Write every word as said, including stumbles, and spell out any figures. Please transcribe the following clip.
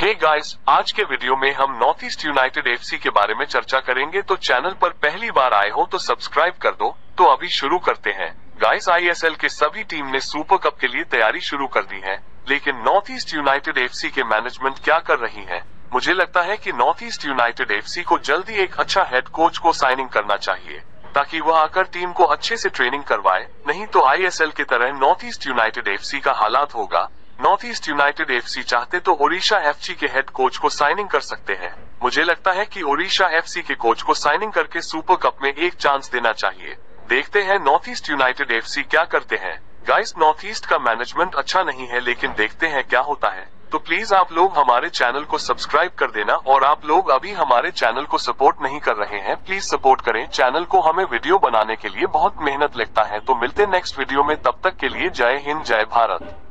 Hey guys, आज के video में हम नॉर्थ ईस्ट यूनाइटेड एफसी के बारे में चर्चा करेंगे। तो चैनल पर पहली बार आए हो तो सब्सक्राइब कर दो। तो अभी शुरू करते हैं। गाइस, आईएसएल के सभी टीम ने सुपर कप के लिए तैयारी शुरू कर दी है, लेकिन नॉर्थ ईस्ट यूनाइटेड एफसी के मैनेजमेंट क्या कर रही है? मुझे लगता है कि नॉर्थ ईस्ट यूनाइटेड एफसी को जल्दी एक अच्छा हेड कोच को साइनिंग करना चाहिए, ताकि वह आकर टीम को अच्छे से ट्रेनिंग करवाए। नहीं तो आईएसएल की तरह नॉर्थ ईस्ट यूनाइटेड एफसी का हालात होगा। नॉर्थ ईस्ट यूनाइटेड एफसी चाहते तो ओडिशा एफसी के हेड कोच को साइनिंग कर सकते हैं। मुझे लगता है कि ओडिशा एफसी के कोच को साइनिंग करके सुपर कप में एक चांस देना चाहिए। देखते हैं नॉर्थ ईस्ट यूनाइटेड एफसी क्या करते हैं। गाइस, नॉर्थ ईस्ट का मैनेजमेंट अच्छा नहीं है, लेकिन देखते हैं क्या होता है। तो प्लीज आप लोग हमारे चैनल को सब्सक्राइब कर देना, और आप लोग अभी हमारे चैनल को सपोर्ट नहीं कर रहे हैं, प्लीज सपोर्ट करें चैनल को। हमें वीडियो बनाने के लिए बहुत मेहनत लगता है। तो मिलते नेक्स्ट वीडियो में, तब तक के लिए जय हिंद, जय भारत।